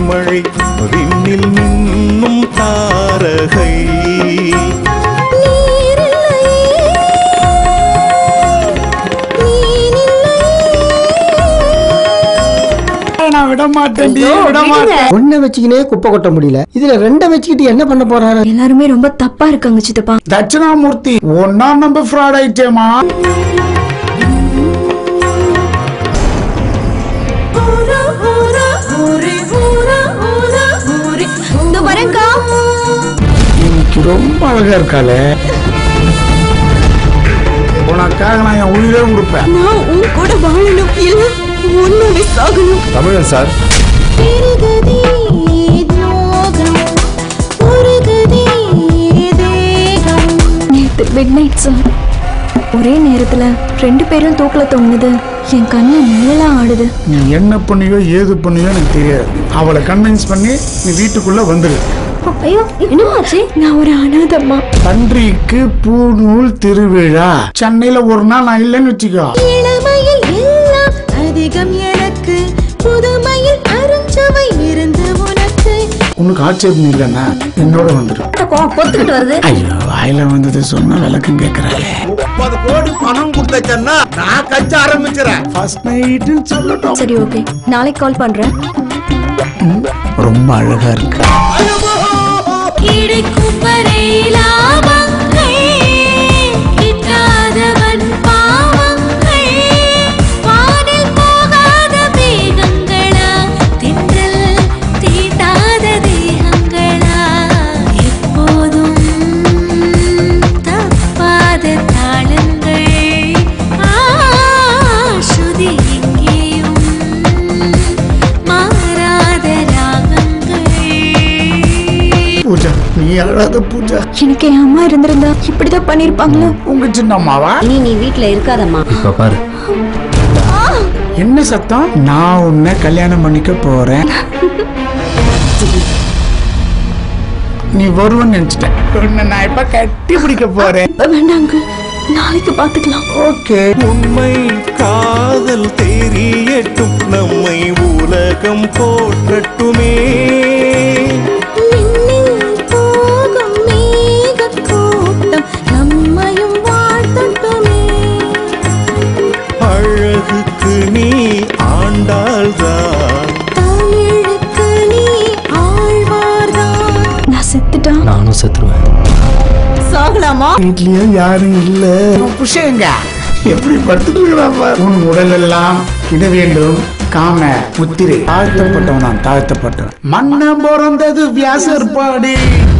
தேன்மழை விண்ணில் மின்னும் தாரகை ஒன்ன வச்சுக்கினே குப்பை கொட்ட முடியல, இதுல ரெண்ட வச்சுக்கிட்டு என்ன பண்ண போறாரு? எல்லாருமே ரொம்ப தப்பா இருக்காங்க சித்தப்பா. தட்சிணாமூர்த்தி ஒன்னா நம்ப ஃப்ராட் ஆயிட்டேமா. இன்னைக்கு ரொம்ப அழகா இருக்காளே, உனக்காக நான் என் உயிரே கொடுப்பேன். நான் உன் கூட வாழணும், இல்ல உன்னோட சாகணும். தமிழன் சார். நேத்து மிட் நைட் சார், ஒரே நேரத்துல 2 பேரும் தூக்கல தொங்குது. என் கண்ணு மேலா ஆடுது. நீ என்ன பண்ணியோ ஏது பண்ணியோ எனக்கு தெரியாது. அவளை கன்வின்ஸ் பண்ணி நீ வீட்டுக்குள்ள வந்துரு. ஐயோ என்னமாச்சு? நான் ஒரு அனாதம்மா. பன்றிக்கு பூநூல் திருவிழா. சென்னையில ஒரு நாள் நான் இல்லைன்னு வச்சுக்கோ. இளமையில் எல்லாம் அதிகம் எனக்கு, புதுமையில் அருஞ்சவை இருந்து உனக்கு. உனக்கு ஆட்சேபம் இல்லைன்னா என்னோட வந்துரு. பொத்துக்கிட்டு வருது. ஐயோ வாயில வந்தது சொன்னா விளக்கம் கேட்கறாளே. 30 கோடி பணம் கொடுத்தேன்னா நான் கட்ச ஆரம்பிக்கிறேன். ஃபர்ஸ்ட் நைட்னு சொல்லட்டும். சரி ஓகே, நாளைக்கு கால் பண்றேன். ரொம்ப அழகா இருக்கு. கிடைக்கும் வரை லாபங்கள், கிட்டாதவன் பாவங்கள், வானில் போகாத மேகங்களா, திங்கள் தீட்டாத தேகங்களா, எப்போதும் தப்பாத தாளங்கள், ஸ்ருதி எங்கேயும் மாறாத ராகங்கள். பூஜா நீ அழாத பூஜா. எனக்கு என் அம்மா இருந்திருந்தா இப்படிதான் பண்ணிருப்பாங்களோ? உங்க சின்ன அம்மாவா? நீ வீட்டுல இருக்காதம்மா. இப்ப பாரு என்ன சத்தம்? நான் உன்னை கல்யாணம் பண்ணிக்க போறேன். நீ வருவன்னு நினைச்சிட்டேன். உன்னை நான் இப்ப கட்டி பிடிக்க போறேன். வேண்டாங்க, நாளைக்கு பாத்துக்கலாம். ஓகே. உண்மை காதல் தெரியட்டும், நம்மை உலகம் போற்றட்டுமே. அழகுக்கு நீ ஆண்டாள்தான், தமிழுக்கு நீ ஆழ்வார்தான். நான் செத்துட்டா நானும் செத்துருவேன். சாகலாமா? வீட்லயே யாரும் இல்ல. புஷங்க எப்படி படுத்துட்டு உன் உடல் எல்லாம் இட வேண்டும் காம முத்திரை. தாழ்த்தப்பட்டவன் நான் தாழ்த்தப்பட்டவன். மன்ன பிறந்தது வியாசர் பாடி.